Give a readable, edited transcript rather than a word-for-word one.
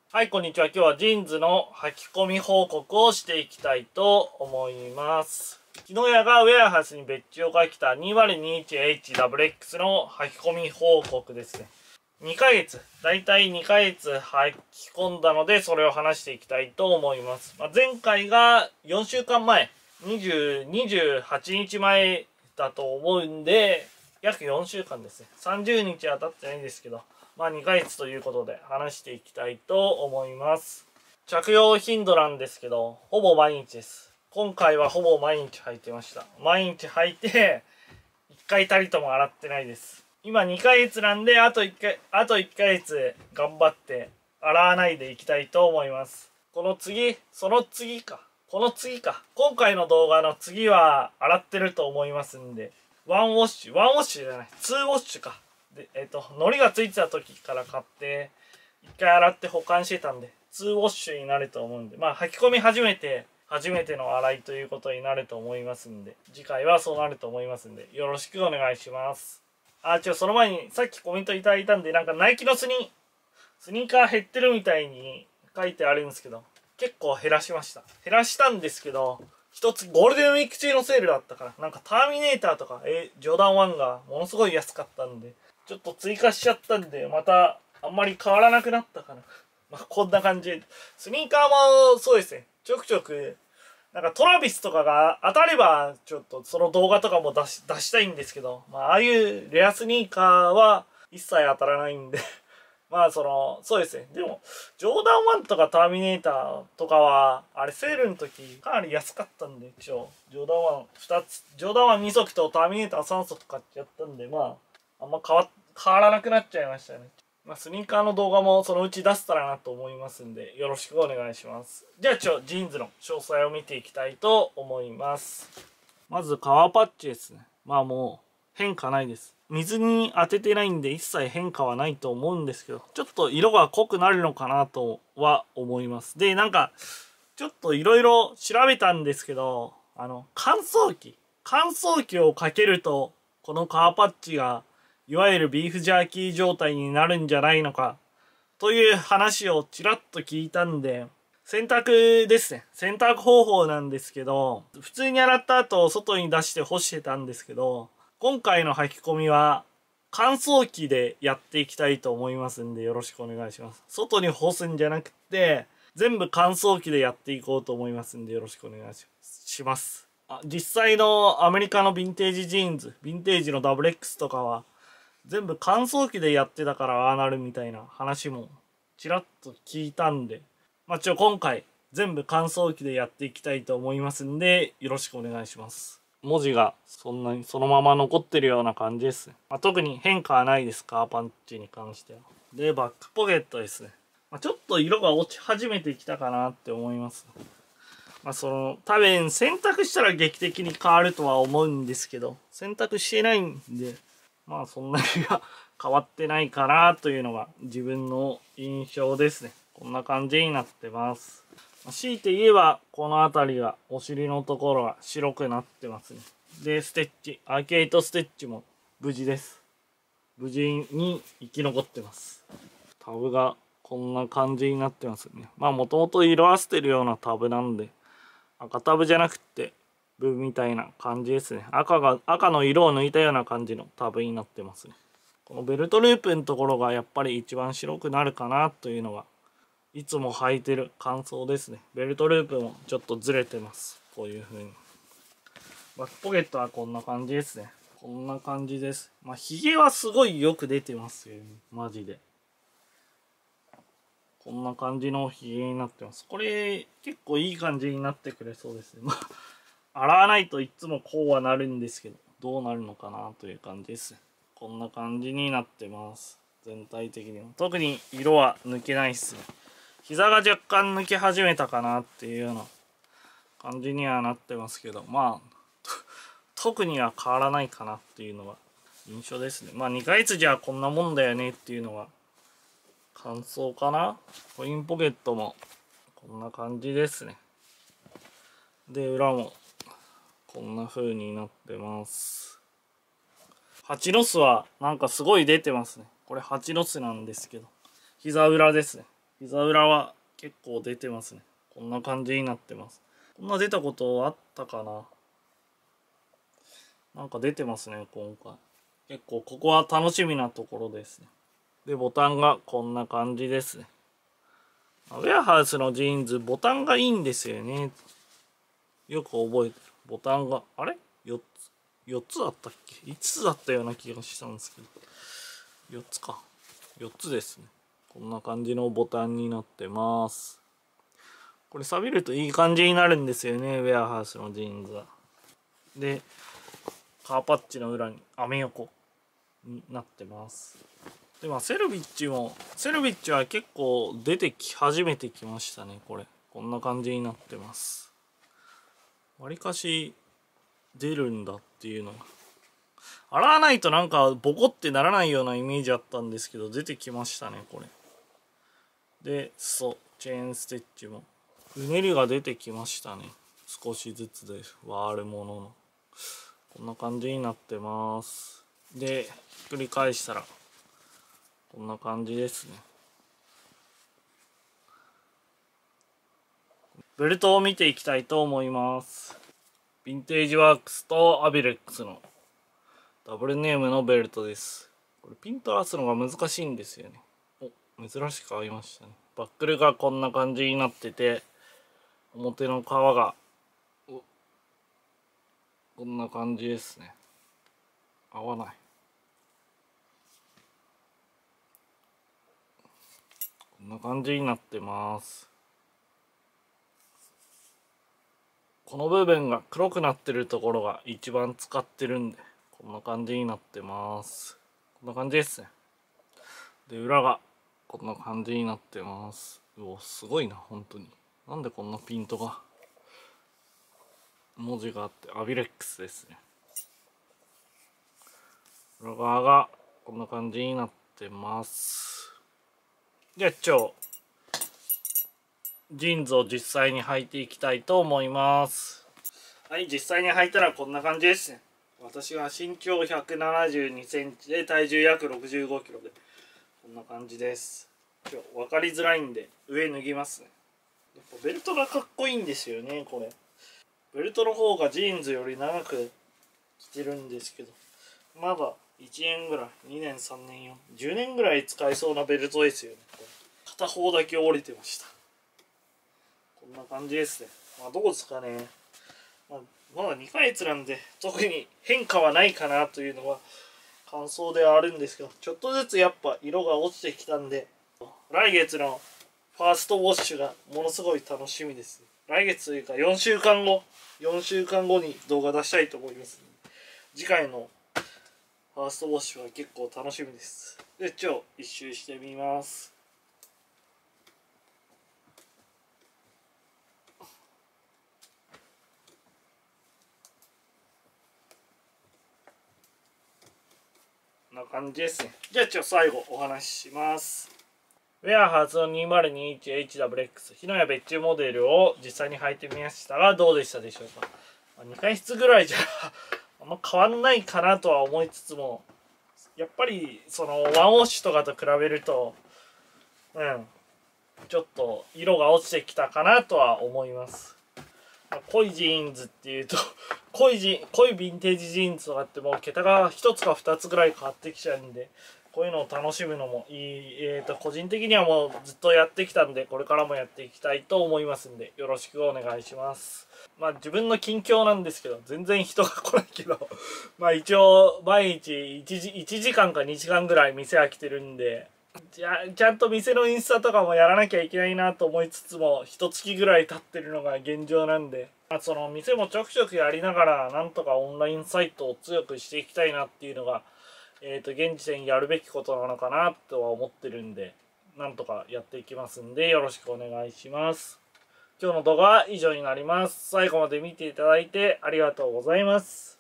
はい、こんにちは。今日はジーンズの履き込み報告をしていきたいと思います。木の屋がウェアハウスに別注を書いた 2021HWX の履き込み報告ですね。2ヶ月、だいたい2ヶ月履き込んだので、それを話していきたいと思います。前回が4週間前、28日前だと思うんで、約4週間ですね。30日は経ってないんですけど、2ヶ月ということで話していきたいと思います。着用頻度なんですけど、ほぼ毎日です。今回はほぼ毎日履いてました。毎日履いて、1回たりとも洗ってないです。今2ヶ月なんで、あと1ヶ月頑張って洗わないでいきたいと思います。この次か。今回の動画の次は洗ってると思いますんで、ワンウォッシュじゃない、ツーウォッシュか。で、糊がついてた時から買って、1回洗って保管してたんで、ツーウォッシュになると思うんで、履き込み初めての洗いということになると思いますんで、次回はそうなると思いますんで、よろしくお願いします。その前にさっきコメントいただいたんで、ナイキのスニーカー減ってるみたいに書いてあるんですけど、結構減らしたんですけど、一つゴールデンウィーク中のセールだったから、ターミネーターとか、ジョーダン1がものすごい安かったんで、ちょっと追加しちゃったんで、またあんまり変わらなくなったかな。こんな感じ。スニーカーもそうですね。ちょくちょく、トラビスとかが当たれば、ちょっとその動画とかも出したいんですけど、ああいうレアスニーカーは一切当たらないんでそうですね。でも、ジョーダン1とかターミネーターとかは、あれセールの時かなり安かったんで、ジョーダン1 2つ、ジョーダン1 2足とターミネーター3足買っちゃったんで、あんま変わらなくなっちゃいましたね。スニーカーの動画もそのうち出せたらなと思いますんで、よろしくお願いします。じゃあジーンズの詳細を見ていきたいと思います。まず革パッチですね。もう変化ないです。水に当ててないんで一切変化はないと思うんですけど、ちょっと色が濃くなるのかなとは思います。で、ちょっといろいろ調べたんですけど、乾燥機をかけると、この革パッチがいわゆるビーフジャーキー状態になるんじゃないのかという話をちらっと聞いたんで、洗濯ですね。洗濯方法なんですけど、普通に洗った後外に出して干してたんですけど、今回の履き込みは乾燥機でやっていきたいと思いますんで、よろしくお願いします。外に干すんじゃなくて、全部乾燥機でやっていこうと思いますんで、よろしくお願いします。実際のアメリカのヴィンテージジーンズ、ヴィンテージの WX とかは、全部乾燥機でやってたからああなるみたいな話もちらっと聞いたんで、今回全部乾燥機でやっていきたいと思いますんで、よろしくお願いします。文字がそんなにそのまま残ってるような感じですね。特に変化はないです、カーパンチに関しては。で、バックポケットですね。ちょっと色が落ち始めてきたかなって思います。多分洗濯したら劇的に変わるとは思うんですけど、洗濯してないんで、そんなには変わってないかなというのが自分の印象ですね。こんな感じになってます。強いて言えば、この辺りが、お尻のところが白くなってますね。で、アーケードステッチも無事です。無事に生き残ってます。タブがこんな感じになってますね。もともと色あせてるようなタブなんで、赤タブじゃなくて、ブみたいな感じですね。赤の色を抜いたような感じのタブになってますね。このベルトループのところがやっぱり一番白くなるかなというのがいつも履いてる感想ですね。ベルトループもちょっとずれてます。こういう風に。バックポケットはこんな感じですね。こんな感じです。ヒゲはすごいよく出てますよね。マジで。こんな感じのヒゲになってます。これ結構いい感じになってくれそうですね。洗わないといつもこうはなるんですけど、どうなるのかなという感じです。こんな感じになってます。全体的にも。特に色は抜けないっすね。膝が若干抜け始めたかなっていうような感じにはなってますけど、特には変わらないかなっていうのが印象ですね。2ヶ月じゃこんなもんだよねっていうのが感想かな。コインポケットもこんな感じですね。で、裏もこんな風になってます。蜂の巣はすごい出てますね。これ蜂の巣なんですけど、膝裏ですね。 膝裏は結構出てますね。こんな感じになってます。こんな出たことあったかな。なんか出てますね、今回。結構ここは楽しみなところですね。で、ボタンがこんな感じですね。ウェアハウスのジーンズ、ボタンがいいんですよね。よく覚えてる。ボタンが、あれ ?4 つ。4つだったっけ ?5 つだったような気がしたんですけど。4つか。4つですね。こんな感じのボタンになってます。これ錆びるといい感じになるんですよね、ウェアハウスのジーンズは。で、カーパッチの裏にアメ横になってます。で、セルビッチは結構出てき始めてきましたね、これ。こんな感じになってます。わりかし出るんだっていうのが。洗わないとなんかボコってならないようなイメージあったんですけど、出てきましたね、これ。で、チェーンステッチも。うねりが出てきましたね。少しずつではあるものの。こんな感じになってます。で、ひっくり返したら、こんな感じですね。ベルトを見ていきたいと思います。ヴィンテージワークスとアビレックスのダブルネームのベルトです。これピント合わすのが難しいんですよね。珍しく合いましたね。バックルがこんな感じになってて、表の皮がこんな感じですね。合わない。こんな感じになってます。この部分が黒くなってるところが一番使ってるんで、こんな感じになってます。こんな感じですね。で、裏がこんな感じになってます。すごいな、本当に。なんでこんなピントが文字があって、アビレックスですね。裏側がこんな感じになってます。じゃあジーンズを実際に履いていきたいと思います。はい、実際に履いたらこんな感じですね。私は身長172センチで体重約65キロでこんな感じです。分かりづらいんで上脱ぎますね。やっぱベルトがかっこいいんですよね、これ。ベルトの方がジーンズより長く着てるんですけど、まだ1年ぐらい、2年、3年、10年ぐらい使えそうなベルトですよね。片方だけ折れてました。こんな感じですね。どうですかね。まだ2ヶ月なんで特に変化はないかなというのは感想ではあるんですけど、ちょっとずつやっぱ色が落ちてきたんで、来月のファーストウォッシュがものすごい楽しみです。来月というか4週間後に動画出したいと思います。次回のファーストウォッシュは結構楽しみです。で、一周してみます。こんな感じですね。じゃあ最後お話しします。ウェアハーツの 2021HWX 日のや別注モデルを実際に履いてみましたがどうでしたでしょうか。2回室ぐらいじゃあんま変わんないかなとは思いつつも、やっぱりそのワンウォッシュとかと比べるとちょっと色が落ちてきたかなとは思います。濃いジーンズっていうと濃いヴィンテージジーンズとかってもう桁が1つか2つぐらい変わってきちゃうんで、こういうのを楽しむのもいい。個人的にはもうずっとやってきたんでこれからもやっていきたいと思いますんでよろしくお願いします。自分の近況なんですけど全然人が来ないけど一応毎日1時間か2時間ぐらい店は来てるんで、ちゃんと店のインスタとかもやらなきゃいけないなと思いつつも1月ぐらい経ってるのが現状なんで、その店もちょくちょくやりながらなんとかオンラインサイトを強くしていきたいなっていうのが現時点やるべきことなのかなとは思ってるんで、なんとかやっていきますんでよろしくお願いします。今日の動画は以上になります。最後まで見ていただいてありがとうございます。